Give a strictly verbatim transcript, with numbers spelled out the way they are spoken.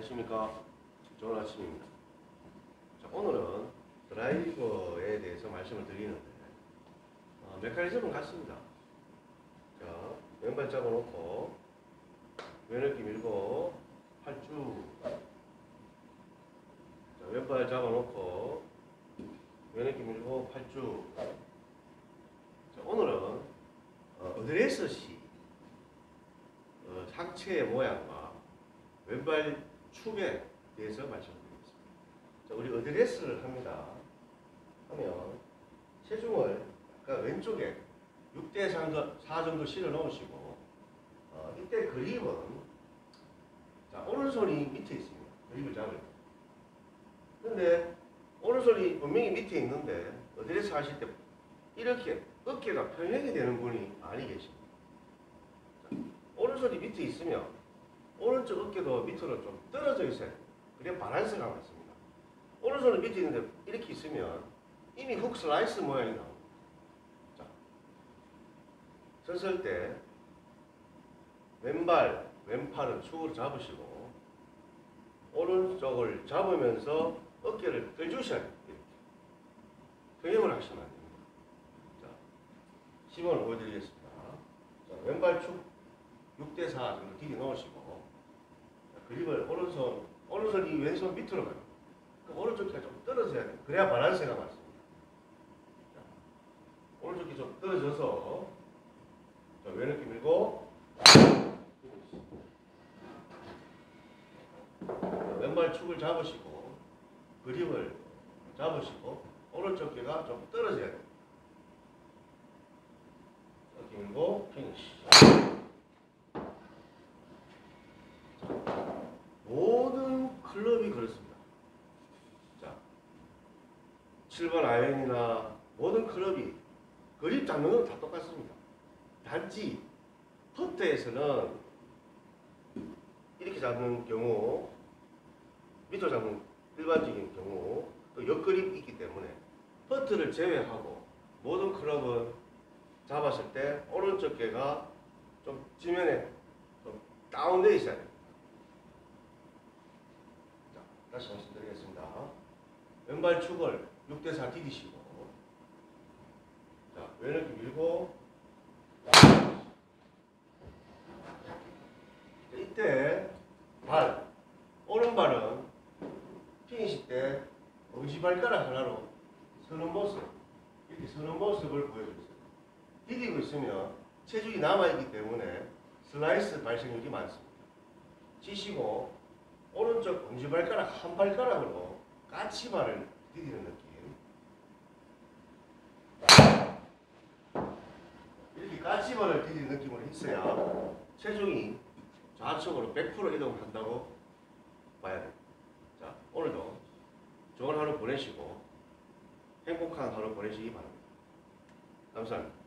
안녕하십니까. 좋은 아침입니다. 자, 오늘은 드라이버에 대해서 말씀을 드리는데 어, 메커니즘은 같습니다. 자, 왼발 잡아놓고 왼어깨 밀고 팔쭉. 자, 왼발 잡아놓고 왼어깨 밀고 팔쭉. 자, 오늘은 어, 어드레스시 어, 상체의 모양과 왼발 축에 대해서 말씀드리겠습니다. 자, 우리 어드레스를 합니다. 하면 체중을 약간 왼쪽에 육 대 사 정도 실어 넣으시고 어, 이때 그립은 자, 오른손이 밑에 있습니다. 그립을 잡을 때. 근데 오른손이 분명히 밑에 있는데 어드레스 하실 때 이렇게 어깨가 평행이 되는 분이 많이 계십니다. 자, 오른손이 밑에 있으면 오른쪽 어깨도 밑으로 좀 떨어져 있어야 돼요. 그래야 바란스가 맞습니다. 오른손은 밑에 있는데 이렇게 있으면 이미 훅 슬라이스 모양이 나옵니다. 자, 섰을 때 왼발, 왼팔은 축으로 잡으시고 오른쪽을 잡으면서 어깨를 들주셔야 돼요. 이렇게. 평행을 하시면 안 됩니다. 자, 시범을 보여드리겠습니다. 자, 왼발 축 육 대 사 정도 디디 넣으시고 그립을 오른손, 오른손이 왼손 밑으로 가요. 그럼 오른쪽이 좀 떨어져야 돼요. 그래야 바란스가 맞습니다. 자, 오른쪽이 좀 떨어져서 자, 왼어깨 밀고 자, 왼발 축을 잡으시고 그립을 잡으시고 오른쪽 께가 좀 떨어져야 돼요. 어깨 밀고 피니시. 모든 클럽이 그렇습니다. 자, 칠 번 아이언이나 모든 클럽이 그립 잡는 건 다 똑같습니다. 단지 퍼트에서는 이렇게 잡는 경우, 밑으로 잡는 일반적인 경우, 또 옆그립이 있기 때문에 퍼트를 제외하고 모든 클럽은 잡았을 때 오른쪽 께가 좀 지면에 좀 다운되어 있어야 됩니다. 다시 말씀드리겠습니다. 왼발 축을 육 대 사 디디시고 자, 왼어깨 밀고 이때 발, 오른발은 피니시 때 엄지발가락 하나로 서는 모습, 이렇게 서는 모습을 보여주세요. 디디고 있으면 체중이 남아있기 때문에 슬라이스 발생률이 많습니다. 치시고 오른쪽 엄지발가락 한 발가락으로 까치발을 디디는 느낌. 이렇게 까치발을 디디는 느낌으로 있어야 체중이 좌측으로 백 퍼센트 이동한다고 봐야 됩니다. 자, 오늘도 좋은 하루 보내시고 행복한 하루 보내시기 바랍니다. 감사합니다.